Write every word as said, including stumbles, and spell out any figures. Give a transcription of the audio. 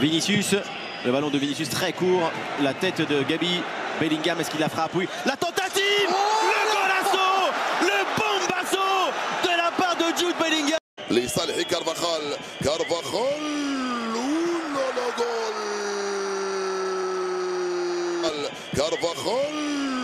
Vinicius, le ballon de Vinicius très court, la tête de Gabi Bellingham, est-ce qu'il la frappe? Oui, la tentative, oh, le golasso, le bombasso de la part de Jude Bellingham. لصالح كارفاخال كارفاخال جول كارفاخال